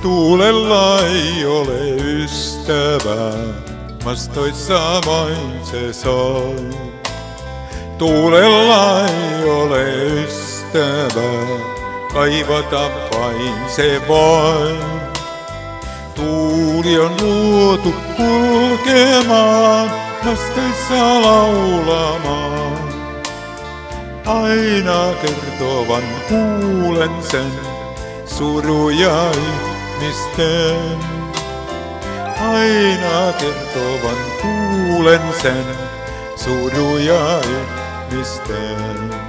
Tuulella ei ole ystävää, mastoissa vain se soi. Tuulella ei ole ystävää, kaivata vain se voi. Tuuli on luotu kulkemaan, mastoissa laulamaan. Aina kertovan kuulen sen, suruja ihmisten. Aina kertovan kuulen sen, suruja ihmisten.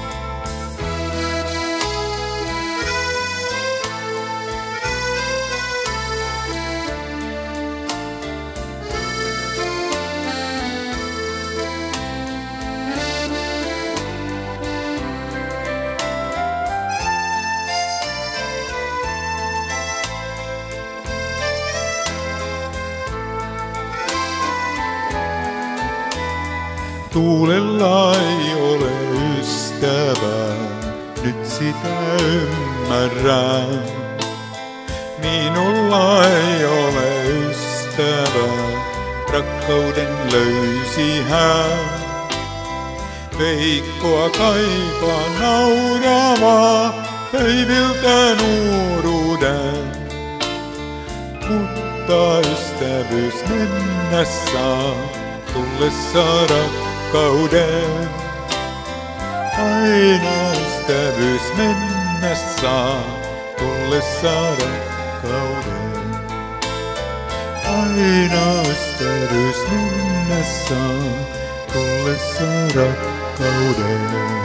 Tuulella ei ole ystävää, nyt sitä ymmärrän. Minulla ei ole ystävää, rakkauden löysi hän. Veikkoa kaipaa nauravaa, päiviltä nuoruuden. Mutta ystävyys mennä saa, tullessa rakkauden. Aina ystävyys mennä saa, tullessa rakkauden. Aina ystävyys mennä saa, tullessa rakkauden.